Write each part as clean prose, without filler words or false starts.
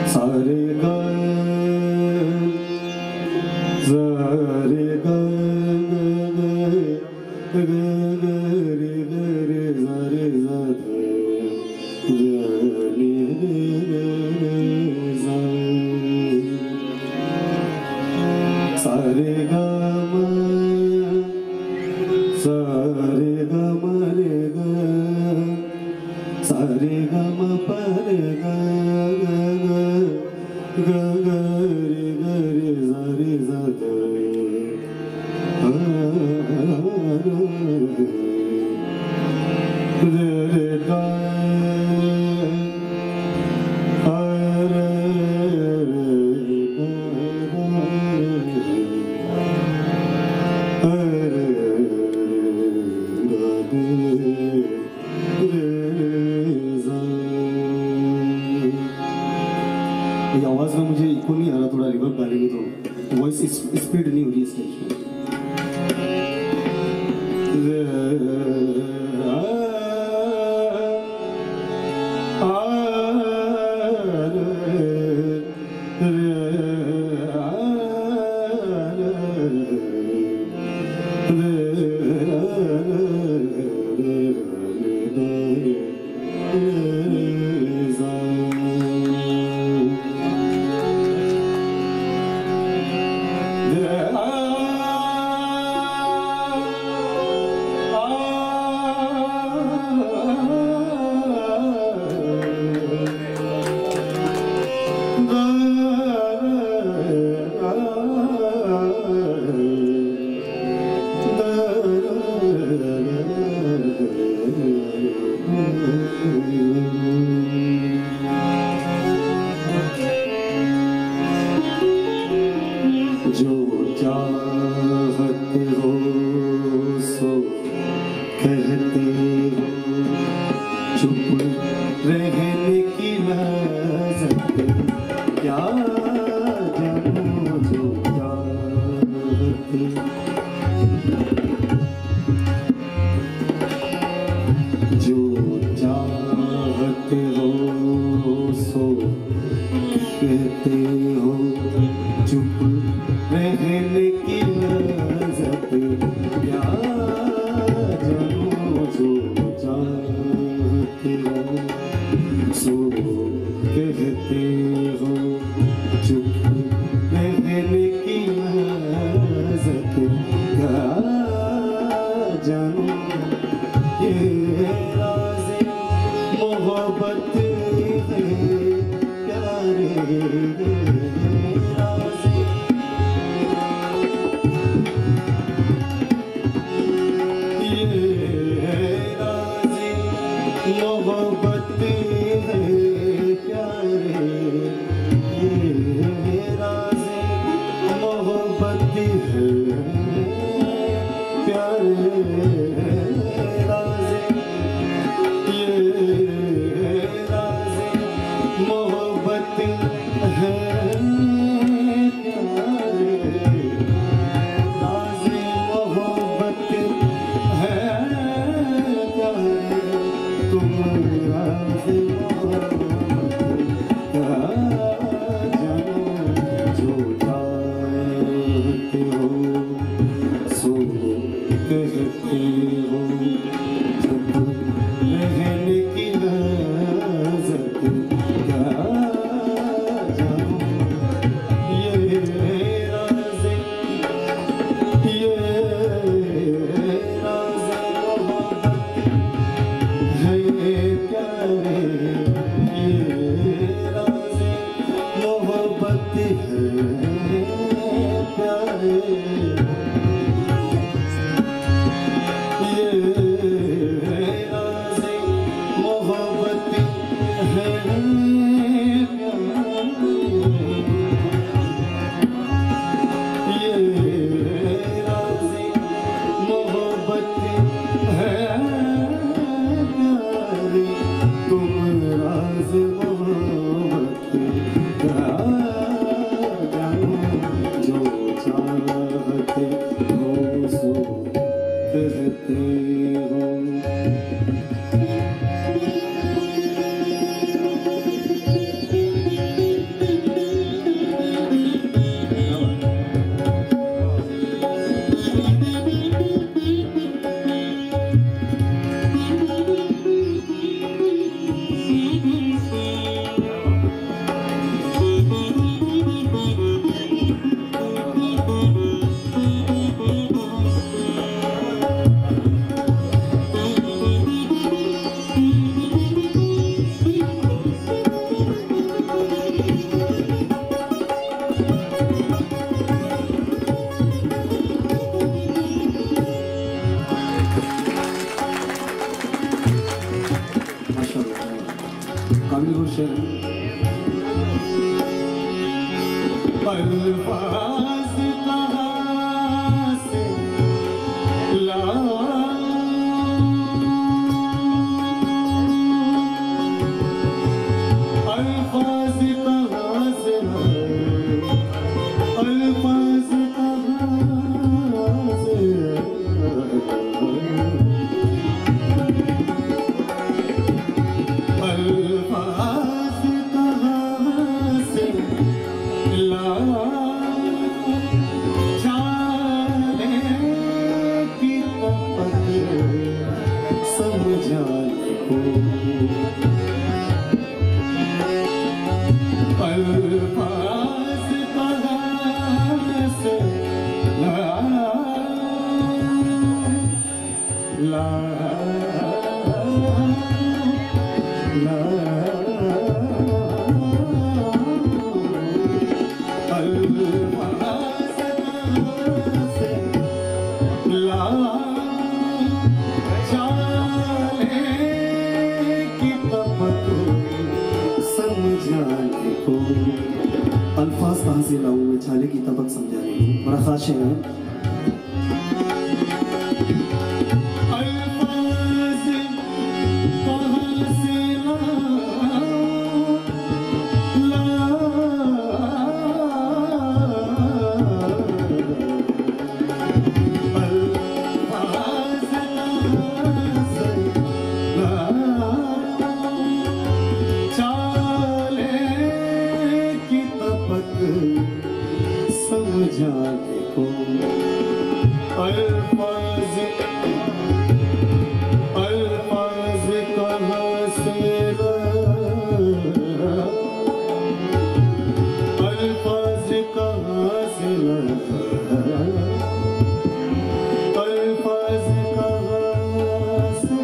सारे गा सारे गा ग ग रे ग रे सा रे सा ध ग रे रे सा सारे गा म सारे गा म रे ग सारे गा म प रे ग ग ग रे सा रे सा ध रे रे गा आवाज में मुझे इको नहीं आ रहा, थोड़ा रिवर्ब डालेंगे तो वॉइस स्पीड नहीं हो रही स्टेज में। जो चाहत हो सो कहते हो, चुप रहने की लज़्ज़त क्या जानो। जो चाहते जो चाहते हो सो कहते हो, चुप रहने की लज़्ज़त क्या जानो। जो चाहते हो सो कहते हो, चुप रहने की लज़्ज़त क्या जानो। ये राज़े मोहब्बत है प्यारे, मोहब्बत है प्यारे, ये राज़े मोहब्बत है प्यारे, राज़े ये राज़े मोहब्बत है प्यारे, राज़े मोहब्बत है प्यारे। तुम राज़े मोहब्बत क्या जानो। जो चाहते हो सो कहते हो, चुप रहने की लज़्ज़त क्या अल्फाज कहाँ से लाऊं, अल्फाज कहाँ से लाऊं, अल्फाज कहाँ से अल्फाज कहाँ से जाने की तपत समझाने को, अल्फाज कहाँ से अल्फाज कहाँ से लाऊं मैं छाले की तपक समझाने को। बड़ा खास है अल्फाज कहाँ से समझाने को, अल्फाज अल्फाज कहाँ से अल्फाज कहाँ से अल्फाज कहाँ से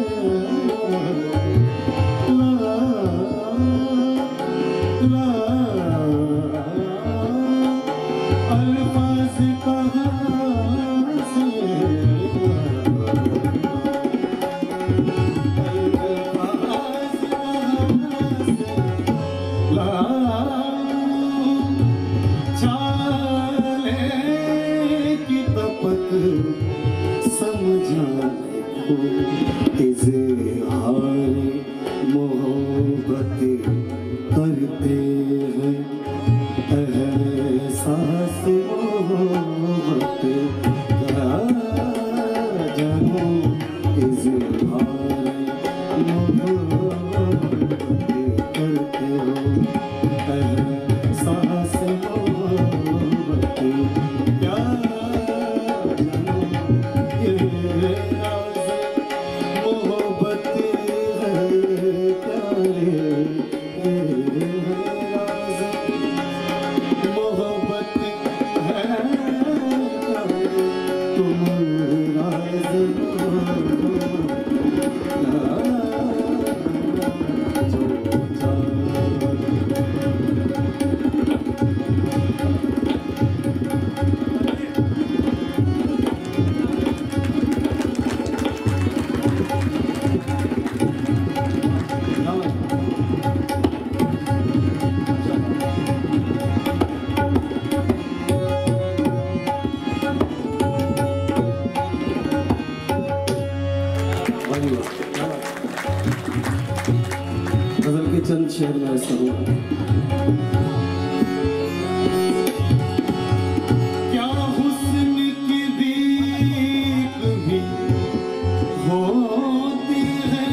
अल्फाज कहाँ से छाले की तपत समझाने को, इज़हार मोहब्बत करते हैं, एहसास मोहब्बत का जानूं, इज़हार मोहब्बत करते हो, एहसास मोहब्बत क्या जानूं, ये राज़ मोहब्बत है क्या रे, ये राज़ मोहब्बत है तुम राज़ गज़ल के चंद शेर में ऐसा हुआ। क्या हुस्न की भीख भी होती है,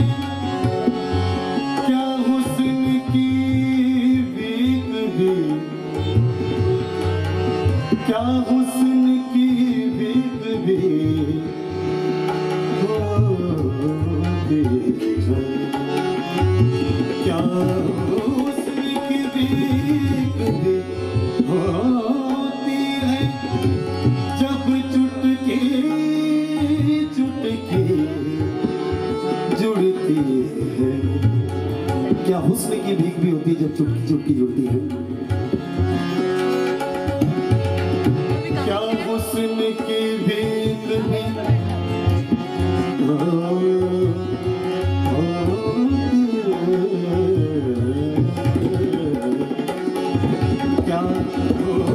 क्या हुस्न की भीख भी, क्या हुस्न की भीख भी होती है, क्या हुस्न की भीख भी होती है, जब चुटकी चुटकी जुड़ती है, क्या हुस्न की भीख भी होती है जब चुटकी चुटकी जुड़ती है, क्या हुस्न की भीख भी क्या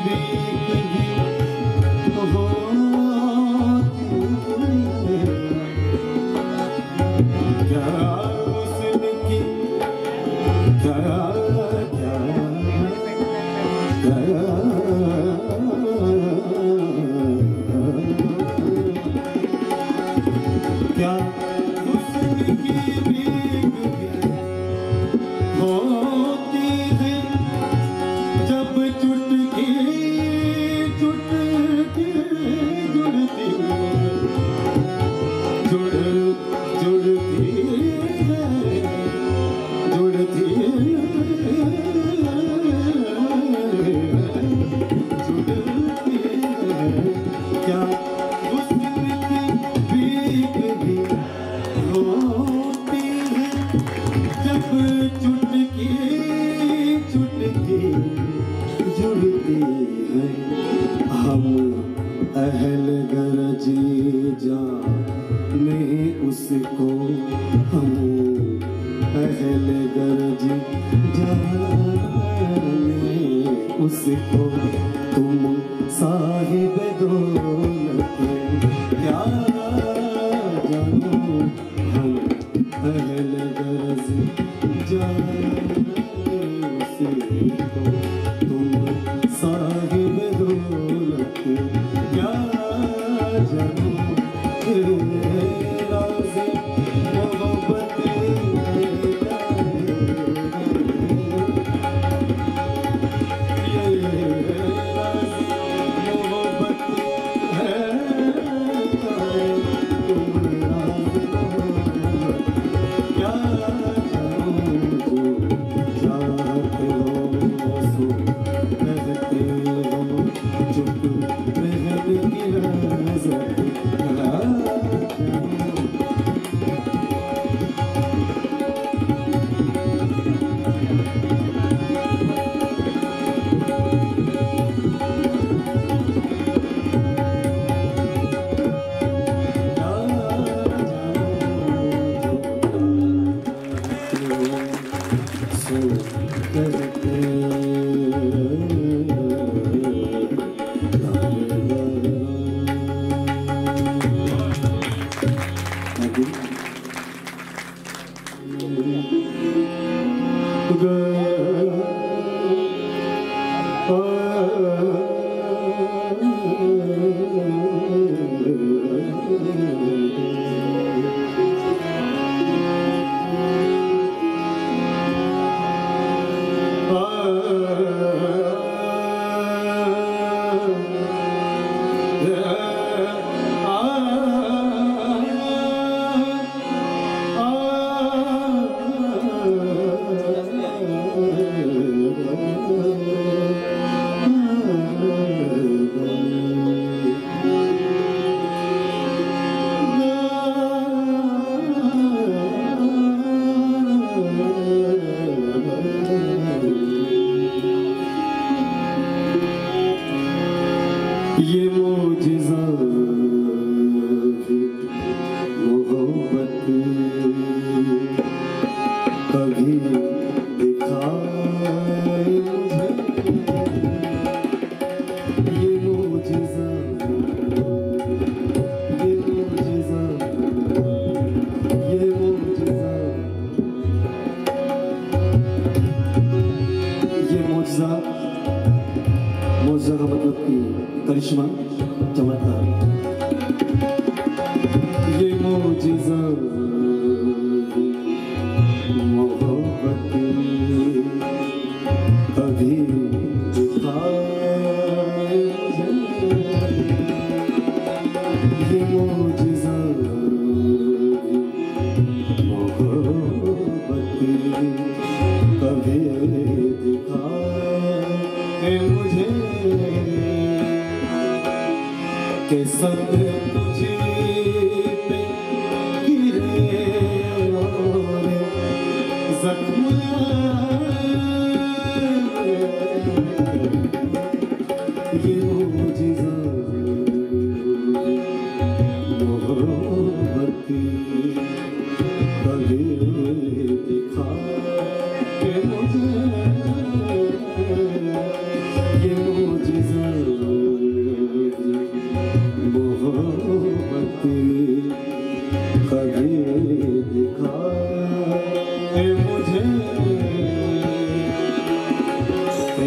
ये मुझे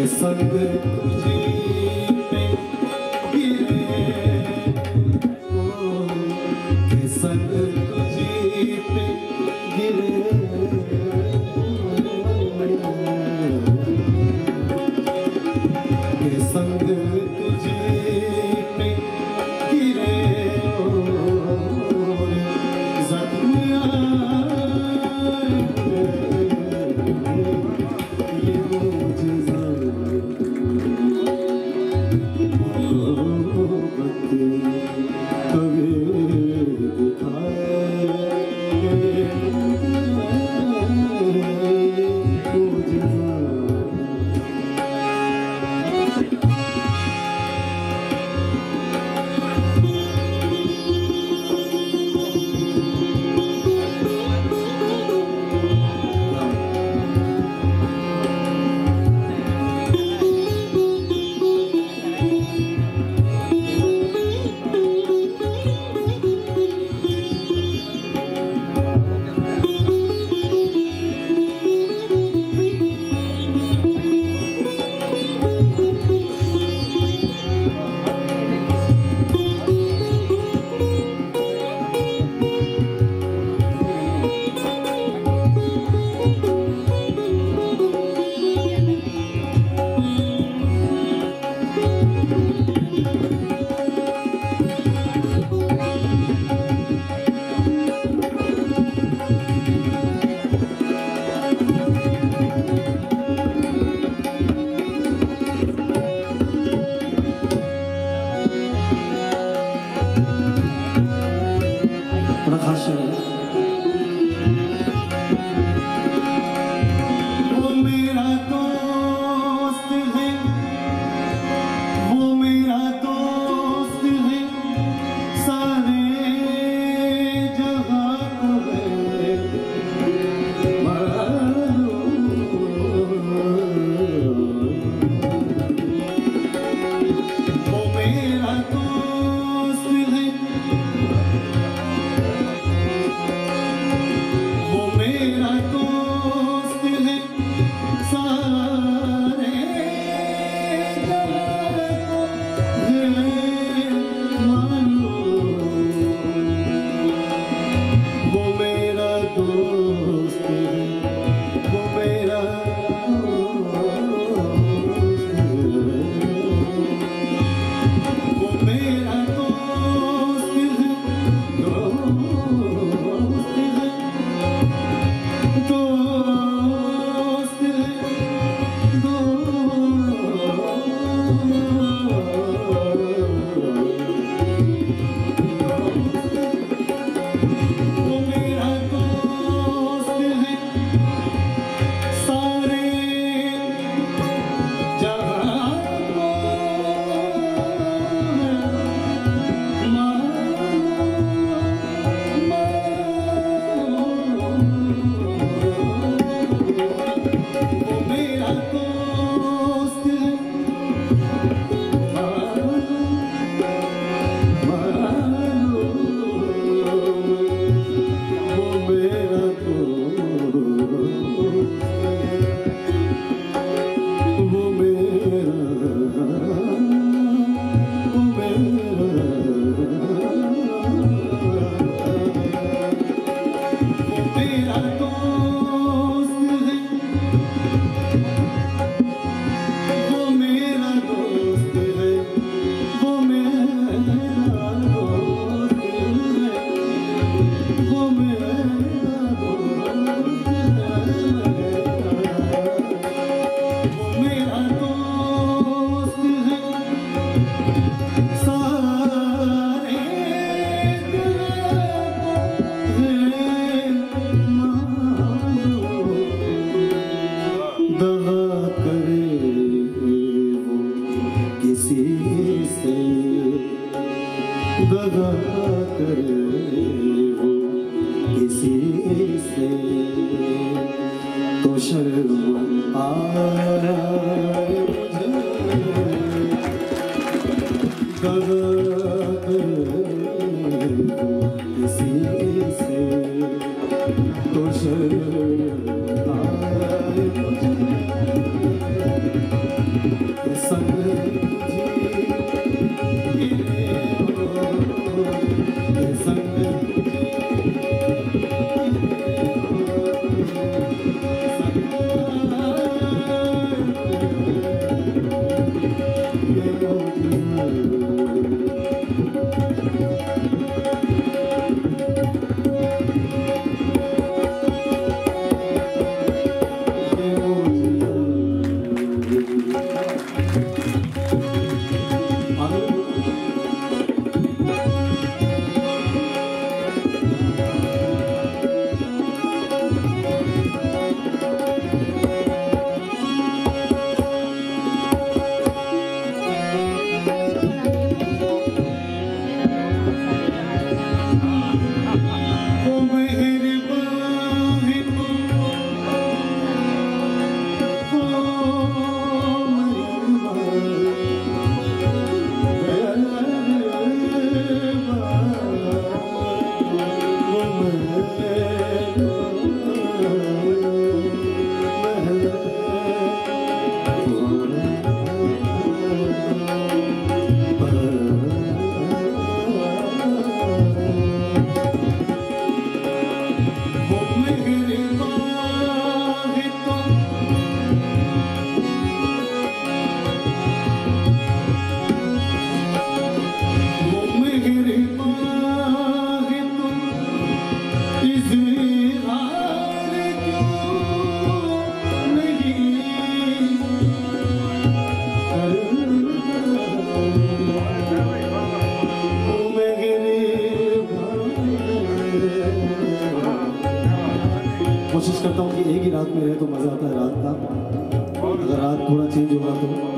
संग तुझे पे गिरे के संग तुझे पे गिरे के संग तुझे पे गिरे ज़ख्मियाँ ये मुझे कभी दिखाए रात में रहे तो मज़ा आता है रात का, अगर रात थोड़ा चेंज होगा तो